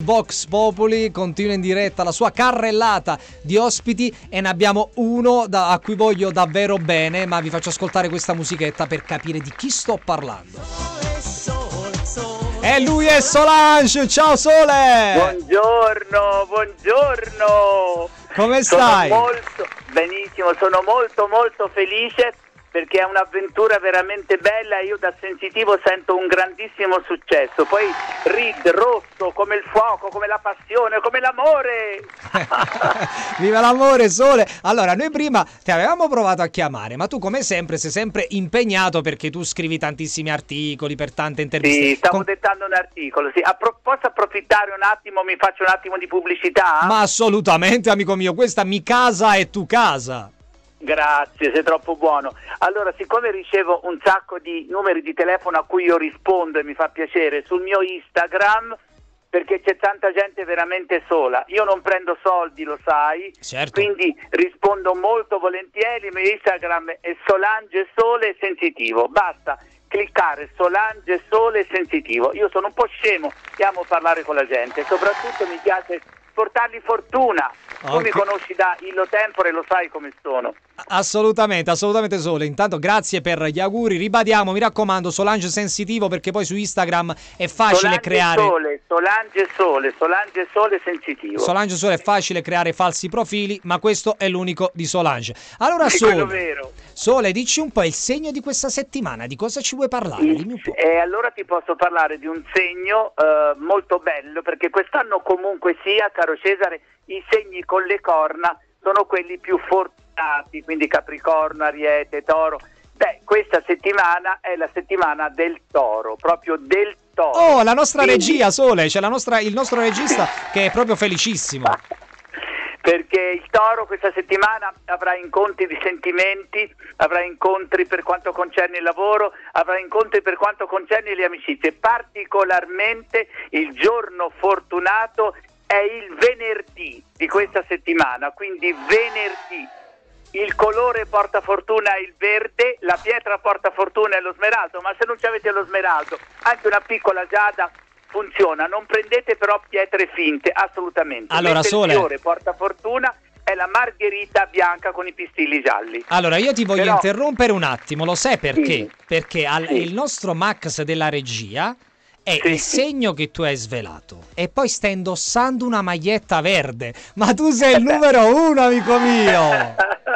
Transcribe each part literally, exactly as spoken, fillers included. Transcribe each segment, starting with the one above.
Vox Populi continua in diretta la sua carrellata di ospiti e ne abbiamo uno da, a cui voglio davvero bene, ma vi faccio ascoltare questa musichetta per capire di chi sto parlando. E lui è Solange. Ciao Sole! Buongiorno, buongiorno. Come stai? Sono molto benissimo, sono molto molto felice perché è un'avventura veramente bella e io da sensitivo sento un grandissimo successo. Poi Reed, rosso, come il fuoco, come la passione, come l'amore. Viva l'amore, Sole! Allora, noi prima ti avevamo provato a chiamare, ma tu come sempre sei sempre impegnato perché tu scrivi tantissimi articoli per tante interviste. Sì, stavo Con... dettando un articolo. Sì. Appro- posso approfittare un attimo, mi faccio un attimo di pubblicità? Ma assolutamente, amico mio, questa mi casa e tu casa. Grazie, sei troppo buono. Allora, siccome ricevo un sacco di numeri di telefono a cui io rispondo e mi fa piacere, sul mio Instagram, perché c'è tanta gente veramente sola. Io non prendo soldi, lo sai, certo. Quindi rispondo molto volentieri. Il mio Instagram è Solange Sole Sensitivo. Basta cliccare Solange Sole Sensitivo. Io sono un po' scemo e amo parlare con la gente, soprattutto mi piace portargli fortuna. Tu Okay. mi conosci da Illo Tempore, lo sai come sono. Assolutamente, assolutamente Sole. Intanto grazie per gli auguri. Ribadiamo, mi raccomando, Solange Sensitivo, perché poi su Instagram è facile Solange creare Sole, Solange Sole, Solange Sole Sensitivo. Solange Sole è facile creare falsi profili, ma questo è l'unico di Solange. Allora Sì, quello Sole, vero. Sole, dici un po' il segno di questa settimana, di cosa ci vuoi parlare? Dimmi un po'. E allora ti posso parlare di un segno eh, molto bello, perché quest'anno comunque sia, caro Cesare, i segni con le corna sono quelli più fortunati, quindi Capricorno, Ariete, Toro. Beh, questa settimana è la settimana del Toro, proprio del Toro. Oh, la nostra Quindi... regia, Sole, c'è la nostra, il nostro regista che è proprio felicissimo. Perché il Toro questa settimana avrà incontri di sentimenti, avrà incontri per quanto concerne il lavoro, avrà incontri per quanto concerne le amicizie. Particolarmente il giorno fortunato è il venerdì di questa settimana, quindi venerdì. Il colore porta fortuna è il verde, la pietra porta fortuna è lo smeraldo, ma se non ci avete lo smeraldo, anche una piccola giada funziona. Non prendete però pietre finte, assolutamente. Allora, Mentre Sole, il fiore porta fortuna è la margherita bianca con i pistilli gialli. allora io ti voglio Però... interrompere un attimo, lo sai perché? Sì. Perché al, Sì. il nostro Max della regia è Sì. il segno che tu hai svelato e poi sta indossando una maglietta verde, ma tu sei il numero uno, amico mio.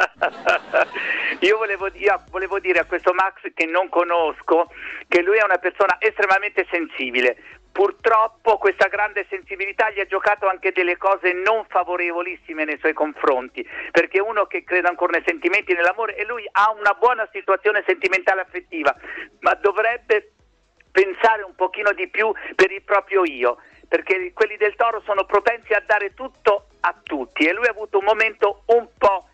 Io volevo, io volevo dire a questo Max, che non conosco, che lui è una persona estremamente sensibile. Purtroppo questa grande sensibilità gli ha giocato anche delle cose non favorevolissime nei suoi confronti, perché uno che crede ancora nei sentimenti e nell'amore, e lui ha una buona situazione sentimentale affettiva, ma dovrebbe pensare un pochino di più per il proprio io, perché quelli del Toro sono propensi a dare tutto a tutti e lui ha avuto un momento un po'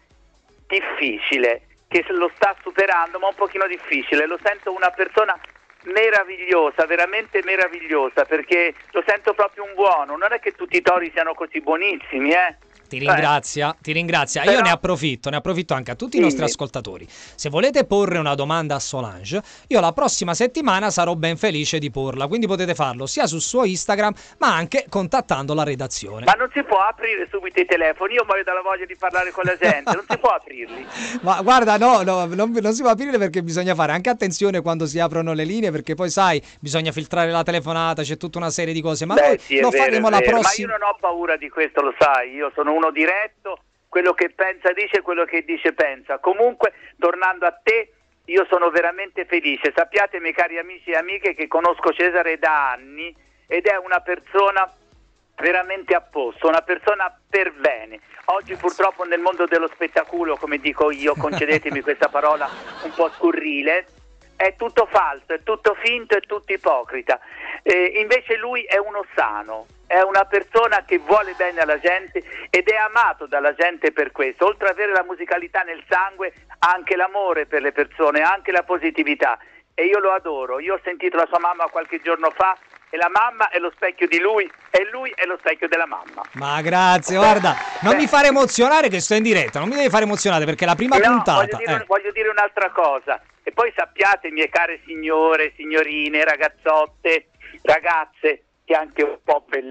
difficile, che lo sta superando, ma un pochino difficile. Lo sento una persona meravigliosa, veramente meravigliosa, perché lo sento proprio un buono. Non è che tutti i tori siano così buonissimi, eh? Ti ringrazia, ti ringrazia. Però... Io ne approfitto, ne approfitto anche a tutti i nostri ascoltatori. Se volete porre una domanda a Solange, io la prossima settimana sarò ben felice di porla, quindi potete farlo sia sul suo Instagram, ma anche contattando la redazione. Ma non si può aprire subito i telefoni, io muoio dalla voglia di parlare con la gente, non si può aprirli. Ma guarda, no, no non, non si può aprire perché bisogna fare anche attenzione quando si aprono le linee, perché poi sai, bisogna filtrare la telefonata, c'è tutta una serie di cose, ma Beh, noi sì, lo vero, faremo la prossima. Ma io non ho paura di questo, lo sai, io sono uno diretto, quello che pensa dice, quello che dice pensa. Comunque, tornando a te, io sono veramente felice. Sappiate, miei cari amici e amiche, che conosco Cesare da anni ed è una persona veramente a posto, una persona per bene. Oggi purtroppo nel mondo dello spettacolo, come dico io, concedetemi questa parola un po' scurrile, è tutto falso, è tutto finto, è tutto ipocrita. Eh, invece lui è uno sano, è una persona che vuole bene alla gente ed è amato dalla gente per questo. Oltre ad avere la musicalità nel sangue, ha anche l'amore per le persone, ha anche la positività. E io lo adoro. Io ho sentito la sua mamma qualche giorno fa e la mamma è lo specchio di lui e lui è lo specchio della mamma. Ma grazie, guarda, non Beh. mi fare emozionare che sto in diretta, non mi devi fare emozionare perché è la prima no, puntata. Voglio dire, eh. voglio dire un'altra cosa. E poi sappiate, mie care signore, signorine, ragazzotte, ragazze, che è anche un po' veloce.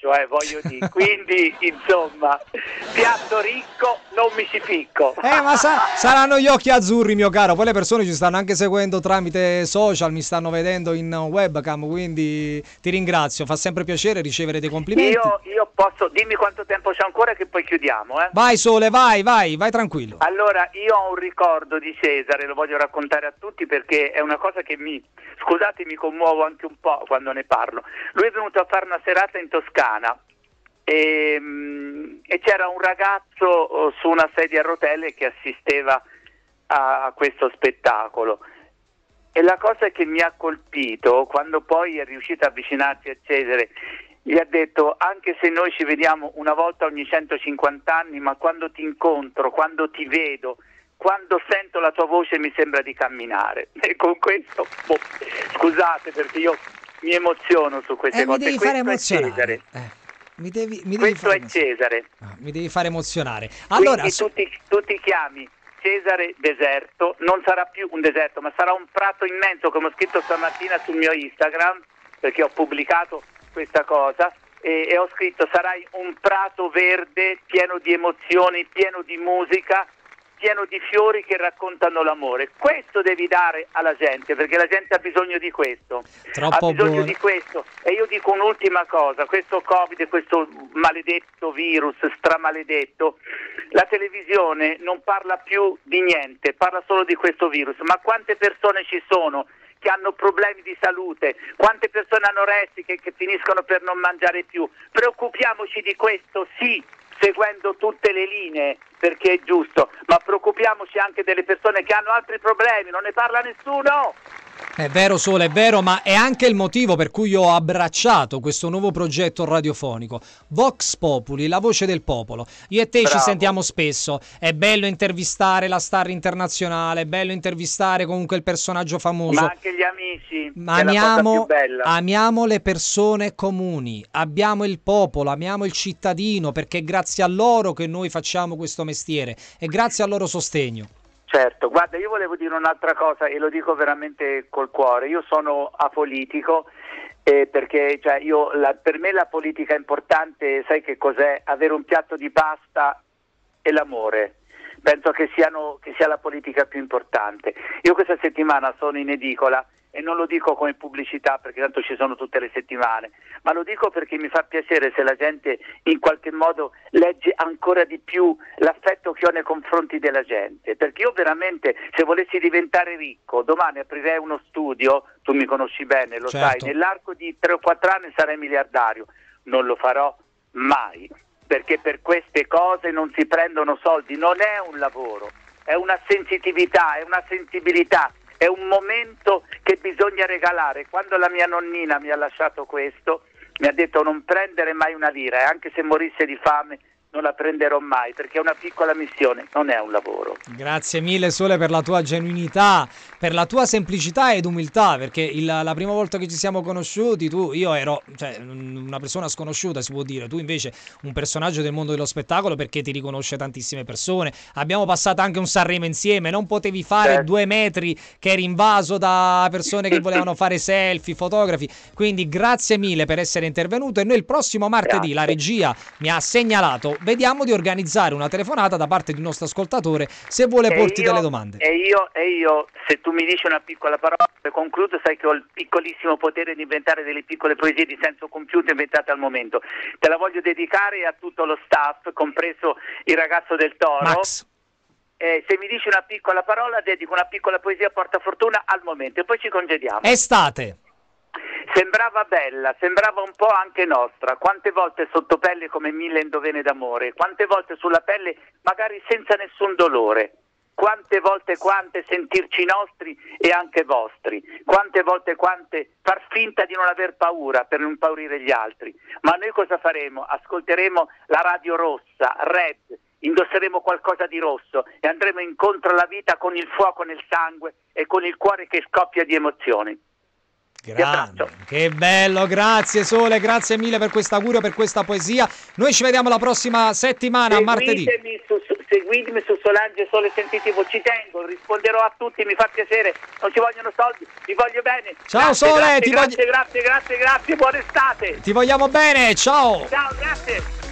faccio, eh, voglio dire. Quindi, insomma, piatto ricco, non mi ci ficco. Eh, ma sa- saranno gli occhi azzurri, mio caro. Poi le persone ci stanno anche seguendo tramite social, mi stanno vedendo in webcam, quindi ti ringrazio. Fa sempre piacere ricevere dei complimenti. Io, io posso, dimmi quanto tempo c'è ancora che poi chiudiamo, eh? Vai Sole, vai, vai, vai tranquillo. Allora, io ho un ricordo di Cesare, lo voglio raccontare a tutti perché è una cosa che mi, scusate, mi commuovo anche un po' quando ne parlo. Lui è venuto a fare una serata in Toscana e, e c'era un ragazzo oh, su una sedia a rotelle che assisteva a, a questo spettacolo. E la cosa che mi ha colpito, quando poi è riuscito a avvicinarsi a Cesare, gli ha detto: anche se noi ci vediamo una volta ogni centocinquanta anni, ma quando ti incontro, quando ti vedo, quando sento la tua voce mi sembra di camminare. E con questo, boh, scusate perché io mi emoziono su queste eh, cose. Mi devi questo fare emozionare. È Eh, mi devi, mi devi questo fare è Cesare. Ah, mi devi fare emozionare. Allora, Quindi tu ti, tu ti chiami Cesare Deserto, non sarà più un deserto, ma sarà un prato immenso, come ho scritto stamattina sul mio Instagram, perché ho pubblicato questa cosa, e, e ho scritto: sarai un prato verde pieno di emozioni, pieno di musica, pieno di fiori che raccontano l'amore. Questo devi dare alla gente, perché la gente ha bisogno di questo. Troppo ha bisogno buono. di questo. E io dico un'ultima cosa: questo Covid, questo maledetto virus, stramaledetto, la televisione non parla più di niente, parla solo di questo virus. Ma quante persone ci sono che hanno problemi di salute, quante persone anoressiche che finiscono per non mangiare più? Preoccupiamoci di questo, sì, seguendo tutte le linee, perché è giusto, ma preoccupiamoci anche delle persone che hanno altri problemi, non ne parla nessuno. È vero Sole, è vero, ma è anche il motivo per cui io ho abbracciato questo nuovo progetto radiofonico, Vox Populi, la voce del popolo. Io e te Bravo. Ci sentiamo spesso, è bello intervistare la star internazionale, è bello intervistare comunque il personaggio famoso. Ma anche gli amici, Ma che è la cosa amiamo, più bella. amiamo le persone comuni, amiamo il popolo, amiamo il cittadino, perché è grazie a loro che noi facciamo questo mestiere e grazie al loro sostegno. Certo, guarda, io volevo dire un'altra cosa e lo dico veramente col cuore. Io sono apolitico eh, perché cioè, io, la, per me la politica è importante, sai che cos'è? Avere un piatto di pasta e l'amore. Penso che, siano, che sia la politica più importante. Io questa settimana sono in edicola e non lo dico come pubblicità perché tanto ci sono tutte le settimane, ma lo dico perché mi fa piacere se la gente in qualche modo legge ancora di più l'affetto che ho nei confronti della gente, perché io veramente, se volessi diventare ricco, domani aprirei uno studio, tu mi conosci bene, lo Certo. sai, nell'arco di tre o quattro anni sarei miliardario. Non lo farò mai, perché per queste cose non si prendono soldi, non è un lavoro, è una sensitività, è una sensibilità. È un momento che bisogna regalare. Quando la mia nonnina mi ha lasciato questo, mi ha detto: non prendere mai una lira, e anche se morisse di fame non la prenderò mai, perché è una piccola missione, non è un lavoro. Grazie mille Sole per la tua genuinità, per la tua semplicità ed umiltà, perché il, la prima volta che ci siamo conosciuti tu, io ero cioè, una persona sconosciuta, si può dire, tu invece un personaggio del mondo dello spettacolo perché ti riconosce tantissime persone, abbiamo passato anche un Sanremo insieme, non potevi fare Certo. due metri che eri invaso da persone che volevano fare selfie, fotografi, quindi grazie mille per essere intervenuto e noi il prossimo martedì, Grazie. la regia mi ha segnalato, vediamo di organizzare una telefonata da parte di un nostro ascoltatore se vuole E porti io- delle domande. E io, e io, se tu mi dici una piccola parola, concludo, sai che ho il piccolissimo potere di inventare delle piccole poesie di senso compiuto inventate al momento. Te la voglio dedicare a tutto lo staff, compreso il ragazzo del Toro. Max, Eh, se mi dici una piccola parola, dedico una piccola poesia a portafortuna al momento e poi ci congediamo. estate, Sembrava bella, sembrava un po' anche nostra, quante volte sotto pelle come mille endovene d'amore, quante volte sulla pelle magari senza nessun dolore, quante volte quante sentirci nostri e anche vostri, quante volte quante far finta di non aver paura per non impaurire gli altri. Ma noi cosa faremo? Ascolteremo la radio rossa, Red, indosseremo qualcosa di rosso e andremo incontro alla vita con il fuoco nel sangue e con il cuore che scoppia di emozioni. grande, che bello, grazie Sole, grazie mille per questo augurio, per questa poesia. Noi ci vediamo la prossima settimana, martedì. Seguitemi su, su- seguitemi su Solange Sole Sentitivo, ci tengo, risponderò a tutti, mi fa piacere, non ci vogliono soldi, vi voglio bene. Ciao grazie, Sole, grazie, ti grazie, voglio... grazie, grazie, grazie, buona estate. Ti vogliamo bene, ciao. Ciao, grazie.